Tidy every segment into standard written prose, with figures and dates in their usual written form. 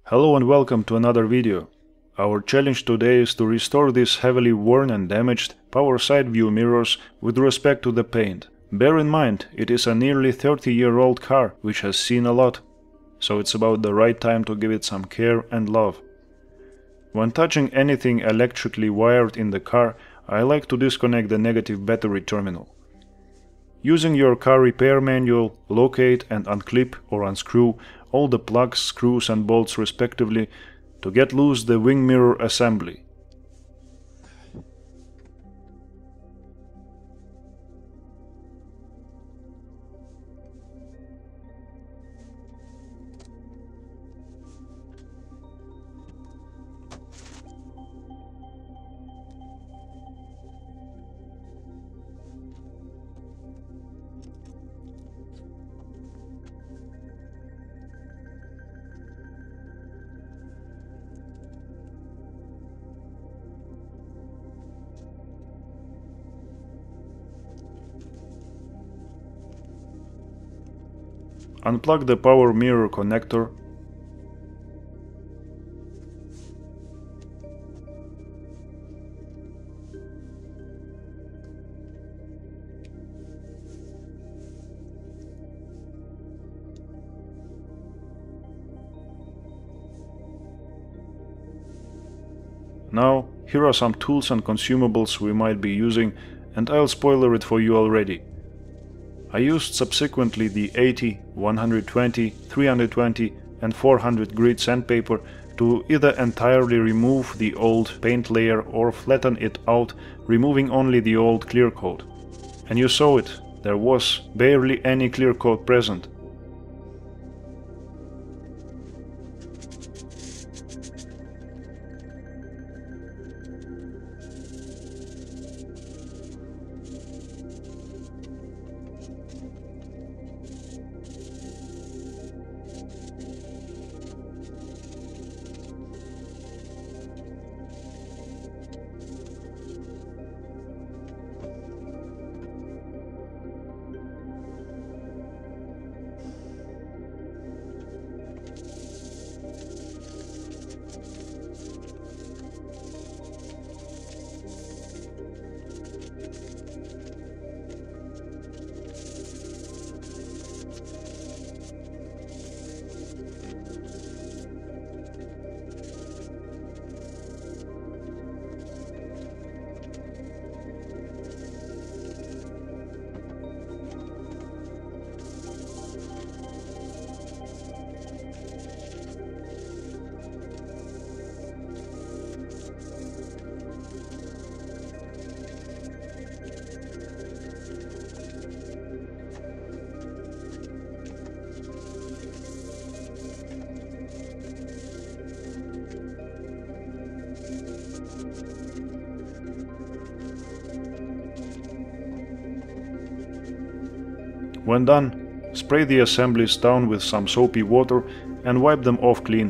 Hello and welcome to another video. Our challenge today is to restore these heavily worn and damaged power side view mirrors with respect to the paint. Bear in mind, it is a nearly 30-year-old car which has seen a lot, so it's about the right time to give it some care and love. When touching anything electrically wired in the car, I like to disconnect the negative battery terminal. Using your car repair manual, locate and unclip or unscrew all the plugs, screws and bolts respectively to get loose the wing mirror assembly. Unplug the power mirror connector. Now, here are some tools and consumables we might be using, and I'll spoiler it for you already. I used subsequently the 80, 120, 320 and 400 grit sandpaper to either entirely remove the old paint layer or flatten it out, removing only the old clear coat. And you saw it, there was barely any clear coat present. When done, spray the assemblies down with some soapy water and wipe them off clean.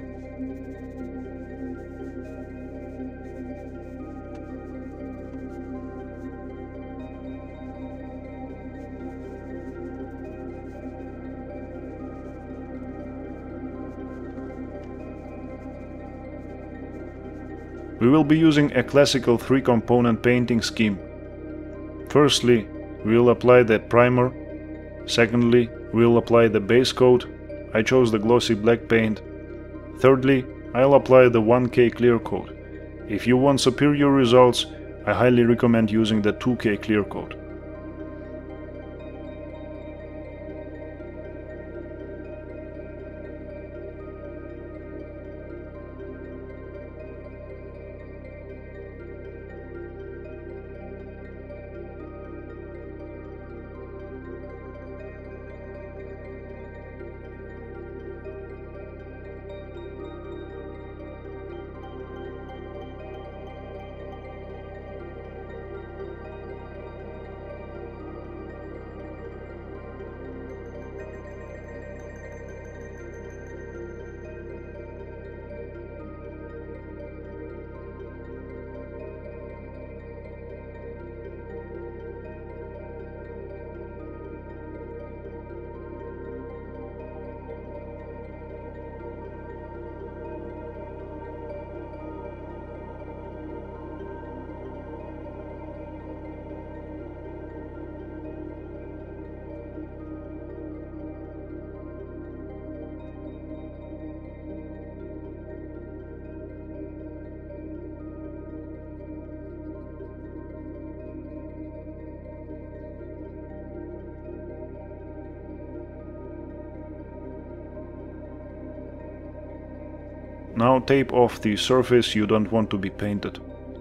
We will be using a classical 3-component painting scheme. Firstly, we'll apply the primer. Secondly, we'll apply the base coat. I chose the glossy black paint. Thirdly, I'll apply the 1K clear coat. If you want superior results, I highly recommend using the 2K clear coat. Now tape off the surface you don't want to be painted.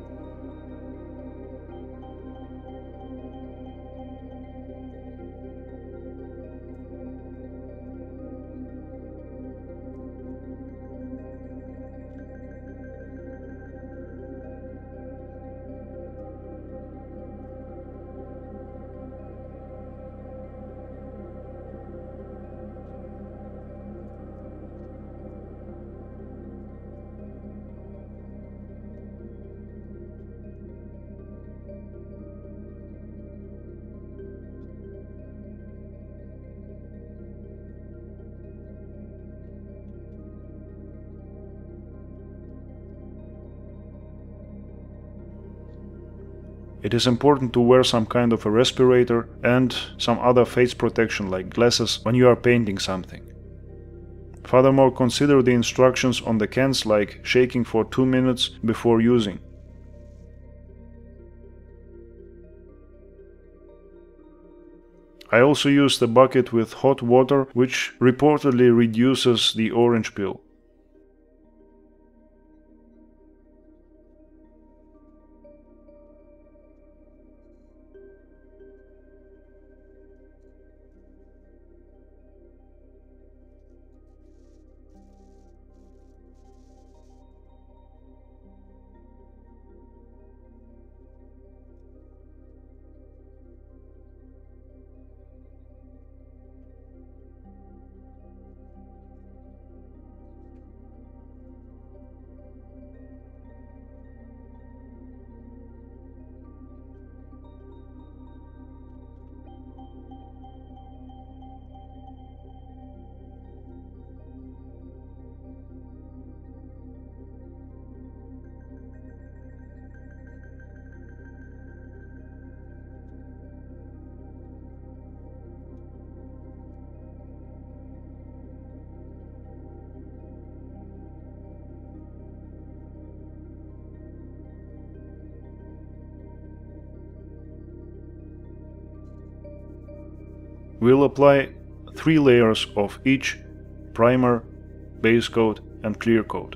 It is important to wear some kind of a respirator and some other face protection like glasses when you are painting something. Furthermore, consider the instructions on the cans like shaking for 2 minutes before using. I also used a bucket with hot water, which reportedly reduces the orange peel. We'll apply 3 layers of each: primer, base coat and clear coat.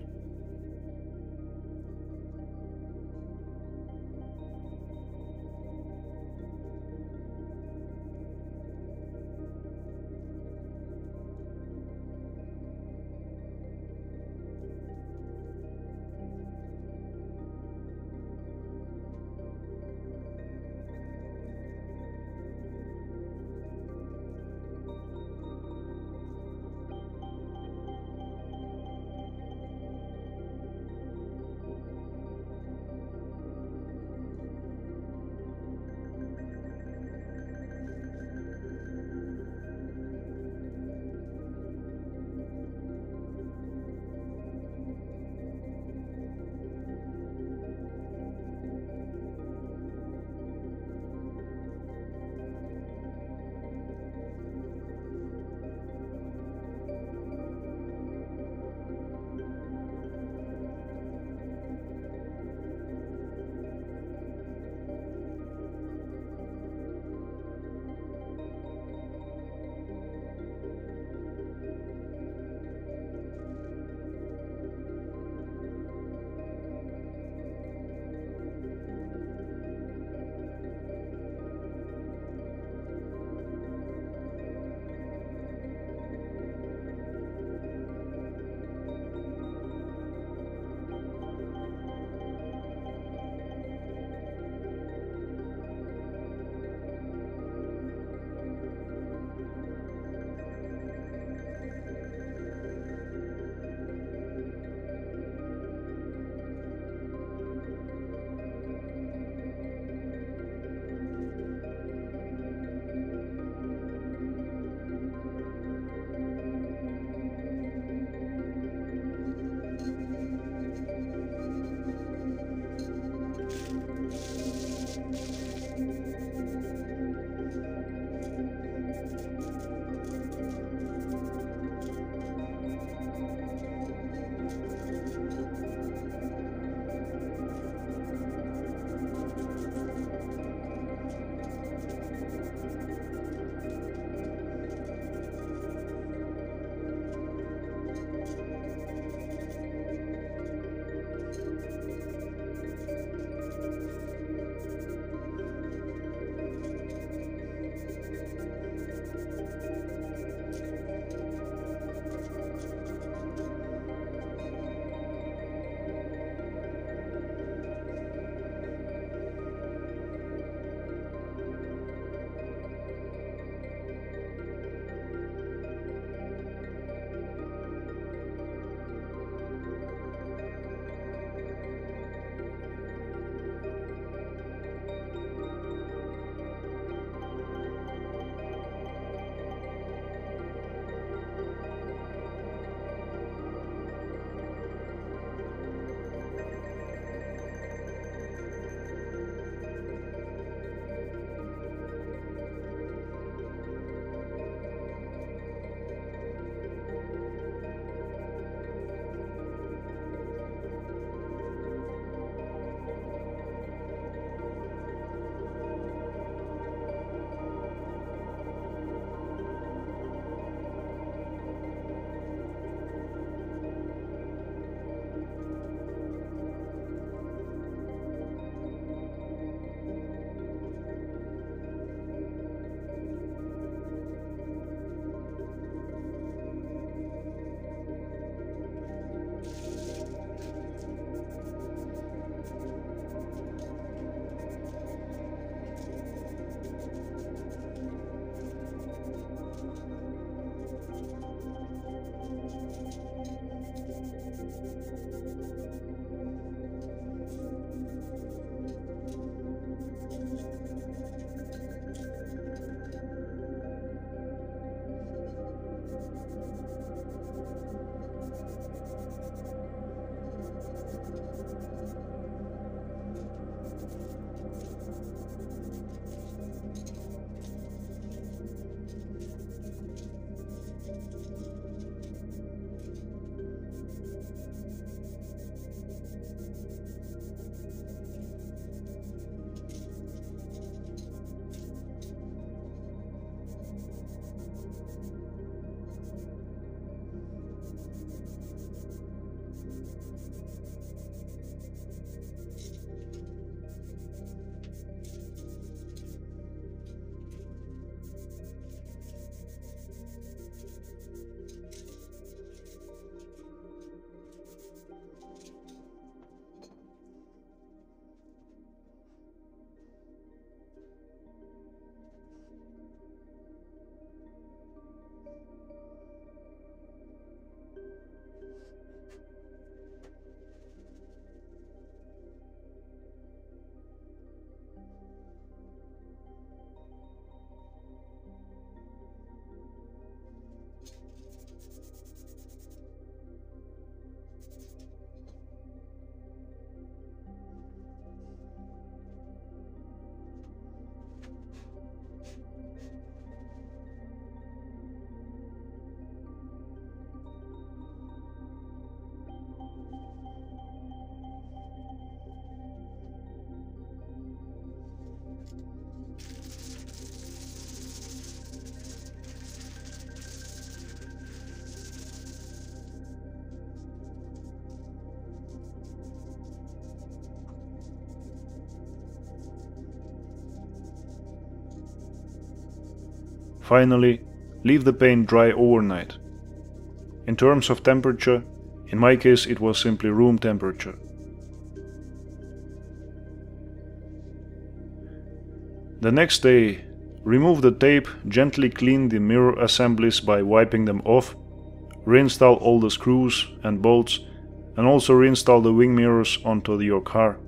Finally, leave the paint dry overnight. In terms of temperature, in my case it was simply room temperature. The next day, remove the tape, gently clean the mirror assemblies by wiping them off, reinstall all the screws and bolts, and also reinstall the wing mirrors onto your car.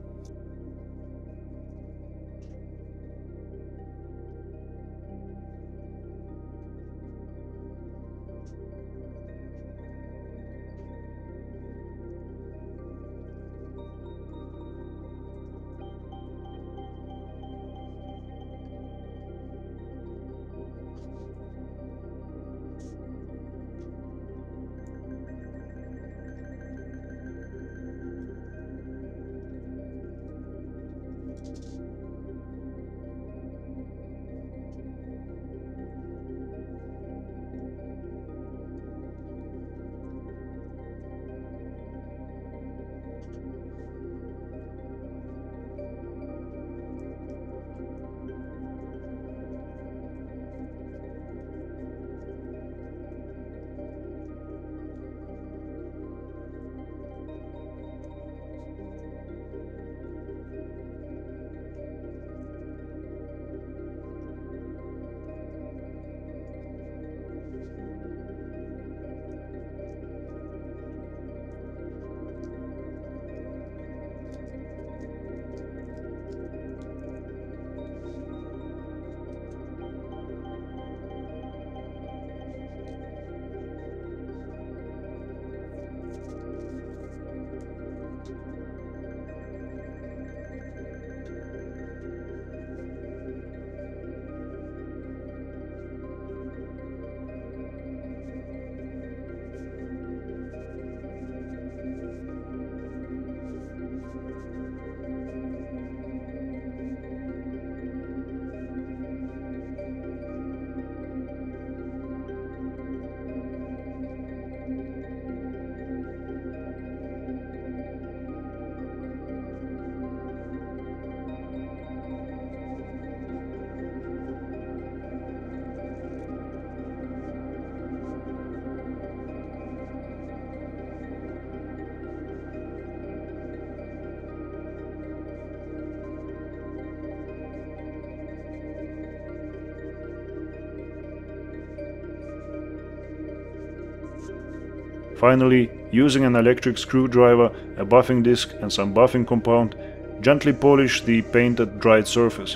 Finally, using an electric screwdriver, a buffing disc and some buffing compound, gently polish the painted dried surface.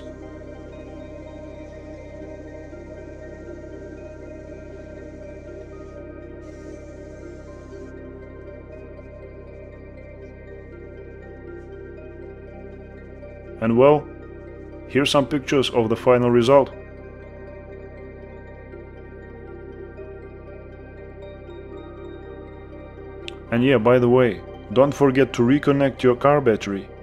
And well, here's some pictures of the final result. And yeah, by the way, don't forget to reconnect your car battery.